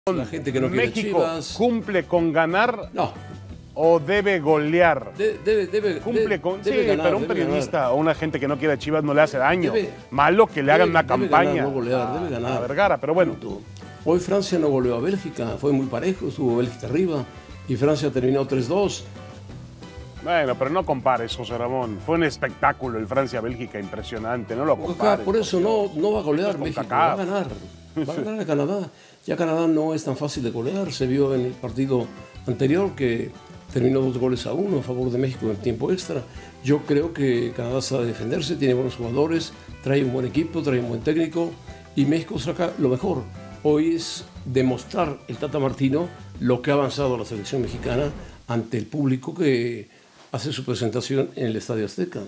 La gente que no quiere ¿México Chivas. cumple con ganar No, o debe golear? debe Sí, ganar, pero un debe periodista ganar. o una gente que no quiere a Chivas no le hace daño. Debe- Malo que le hagan una Debe campaña ganar, no golear, debe ganar. a Vergara, pero bueno. Punto. Hoy Francia no goleó a Bélgica, fue muy parejo, estuvo Bélgica arriba y Francia terminó 3-2. Bueno, pero no compares, José Ramón. Fue un espectáculo el Francia-Bélgica impresionante, no lo compares. Por eso no va a golear Con México, CONCACAF. va a ganar. Va a ganar a Canadá. Ya Canadá no es tan fácil de golear, se vio en el partido anterior que terminó 2-1 a favor de México en tiempo extra. Yo creo que Canadá sabe defenderse, tiene buenos jugadores, trae un buen equipo, trae un buen técnico y México saca lo mejor. Hoy es demostrar el Tata Martino lo que ha avanzado la selección mexicana ante el público que hace su presentación en el Estadio Azteca.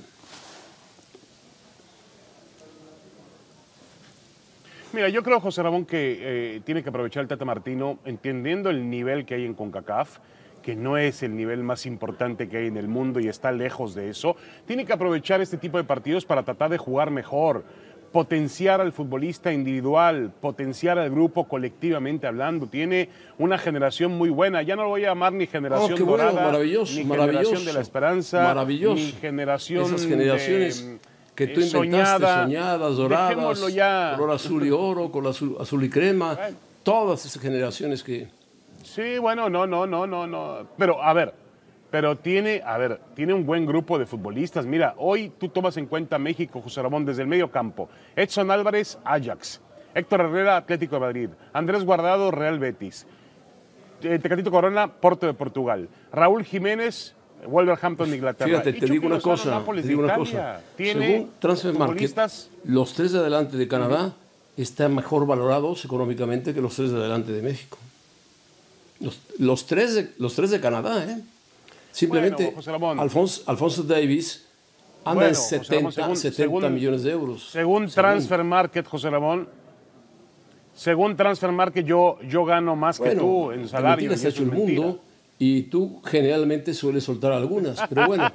Mira, yo creo, José Ramón, que tiene que aprovechar el Tata Martino, entendiendo el nivel que hay en CONCACAF, que no es el nivel más importante que hay en el mundo y está lejos de eso. Tiene que aprovechar este tipo de partidos para tratar de jugar mejor, potenciar al futbolista individual, potenciar al grupo colectivamente hablando. Tiene una generación muy buena. Ya no lo voy a llamar ni generación qué bueno, dorada, maravilloso, ni maravilloso, generación de la esperanza, maravilloso. ni generación Esas generaciones que tú inventaste, soñadas, doradas, ya. color azul y oro, color azul y crema, Bueno. todas esas generaciones que... Sí, bueno, no. Pero, a ver, tiene un buen grupo de futbolistas. Mira, hoy tú tomas en cuenta México, José Ramón, desde el medio campo. Edson Álvarez, Ajax. Héctor Herrera, Atlético de Madrid. Andrés Guardado, Real Betis. Tecatito Corona, Porto de Portugal. Raúl Jiménez, Wolverhampton de Inglaterra. Fíjate, Y te Chucky digo una Lozano, cosa, Nápoles te de digo una Italia. cosa. Tiene Según Transfer Market, futbolistas. los tres de adelante de Canadá están mejor valorados económicamente que los tres de adelante de México. Los tres de Canadá, ¿eh? Simplemente Bueno, José Ramón. Alfonso Davies anda Bueno, en José 70, Ramón, 70 millones de euros. Según Transfer Market, José Ramón, según Transfer Market, yo gano más que tú en salario. Mentiras Y ha eso hecho es el mentira. mundo y tú generalmente sueles soltar algunas, pero bueno.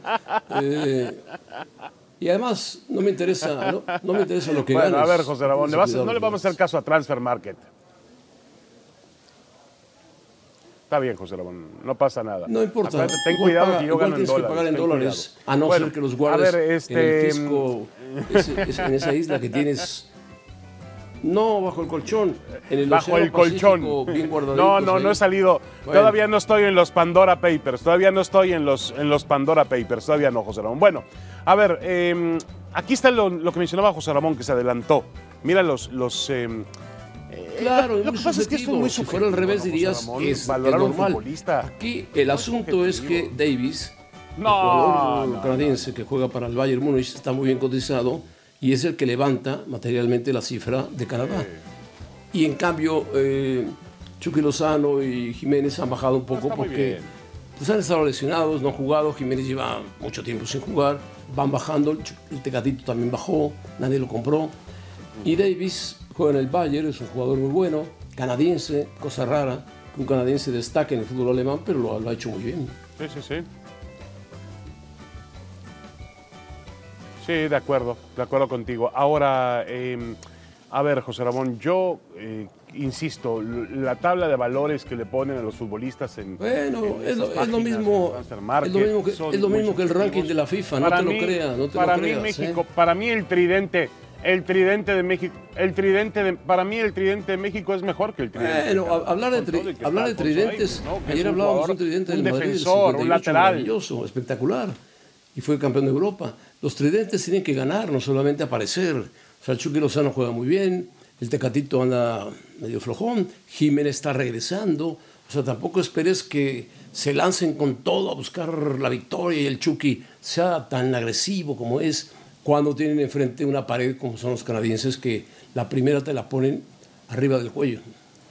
Y además no me interesa lo que Bueno, ganes. a ver, José Ramón, Tienes que cuidar no lo le que vamos a hacer ganes. caso a Transfer Market. Está bien, José Ramón, no pasa nada. No importa. Acuérdate, ten Igual cuidado paga- que yo igual gano en tienes que dólares. pagar en ten dólares, cuidado. a no Bueno, ser que los guardes a ver, en el fisco, en esa isla que tienes. No, bajo el colchón. En el Bajo Océano el colchón. Pacífico, bien guardaditos No ahí. he salido. Bueno. Todavía no estoy en los Pandora Papers. Todavía no estoy en los Pandora Papers. Todavía no, José Ramón. Bueno, a ver, aquí está lo que mencionaba José Ramón, que se adelantó. Mira Claro, lo que pasa es que esto es muy si fuera al subjetivo, revés ¿no, José dirías Ramón? es Valorar a un normal. futbolista. Aquí el asunto es que subjetivo. Davis, el No, jugador canadiense que juega para el Bayern Múnich, está muy bien cotizado y es el que levanta materialmente la cifra de Canadá. Y en cambio, Chucky Lozano y Jiménez han bajado un poco Está muy porque bien. pues, han estado lesionados, no han jugado. Jiménez lleva mucho tiempo sin jugar, van bajando. El Tecatito también bajó, nadie lo compró. Y Davis juega en el Bayern, es un jugador muy bueno, canadiense, cosa rara que un canadiense destaque en el fútbol alemán, pero lo ha hecho muy bien. Sí. Sí, de acuerdo contigo. Ahora, a ver, José Ramón, yo insisto, la tabla de valores que le ponen a los futbolistas en Bueno, en es esas lo páginas mismo, de Transfer Market son es lo muy mismo que el ranking subjetivos. de la FIFA, no Para te lo mí- creas, no te para lo mí creas. México, para mí el tridente de México, para mí el tridente de México es mejor que el tridente. Bueno, de Canadá, hablar con todo y que de está Alfonso tridentes, Davies, ¿no? Que es ayer un hablábamos de jugador, un tridente del un Madrid, del defensor, un 58, lateral. maravilloso, espectacular, y fue campeón de Europa. Los tridentes tienen que ganar, no solamente aparecer. O sea, el Chucky Lozano juega muy bien, el Tecatito anda medio flojón, Jiménez está regresando. O sea, tampoco esperes que se lancen con todo a buscar la victoria y el Chucky sea tan agresivo como es cuando tienen enfrente una pared como son los canadienses, que la primera te la ponen arriba del cuello.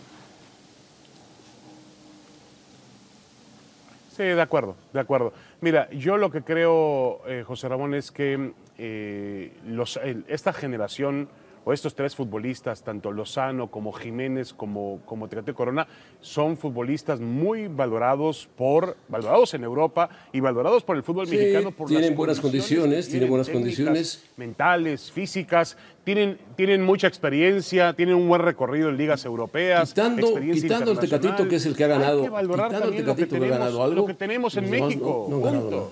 Sí, de acuerdo. Mira, yo lo que creo, José Ramón, es que esta generación o estos tres futbolistas, tanto Lozano como Jiménez como Tecate Corona, son futbolistas muy valorados en Europa y valorados por el fútbol mexicano. Tienen buenas condiciones, tienen buenas condiciones mentales, físicas, tienen mucha experiencia, tienen un buen recorrido en ligas europeas, quitando el Tecatito, que es el que ha ganado. Hay que valorar también lo que tenemos en México. Punto.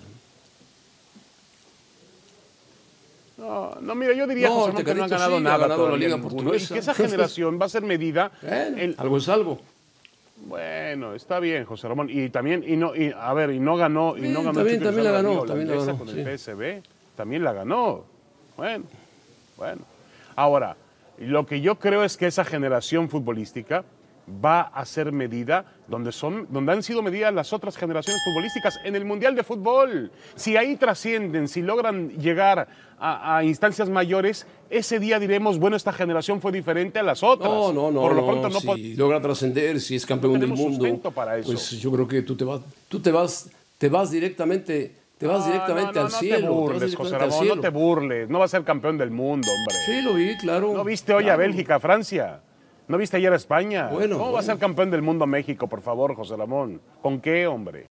No, mira, yo diría José Ramón, que no han ganado nada. Ha ganado la Liga Portuguesa. Y que esa generación va a ser medida. Algo es algo. Bueno, está bien, José Ramón. Y también, y no ganó. También la ganó. Con el PSV, también la ganó. Bueno. Ahora, lo que yo creo es que esa generación futbolística va a ser medida donde han sido medidas las otras generaciones futbolísticas en el Mundial de Fútbol. Si ahí trascienden, si logran llegar a instancias mayores, ese día diremos, bueno, esta generación fue diferente a las otras. No. Por lo pronto si logra trascender, si es campeón del mundo, para eso. Pues yo creo que tú te vas directamente al cielo. No te burles, José Ramón, no te burles. No va a ser campeón del mundo, hombre. Sí, lo vi, claro. ¿No viste hoy a Bélgica, a Francia? ¿No viste ayer a España? ¿Cómo va a ser campeón del mundo México, por favor, José Ramón? ¿Con qué, hombre?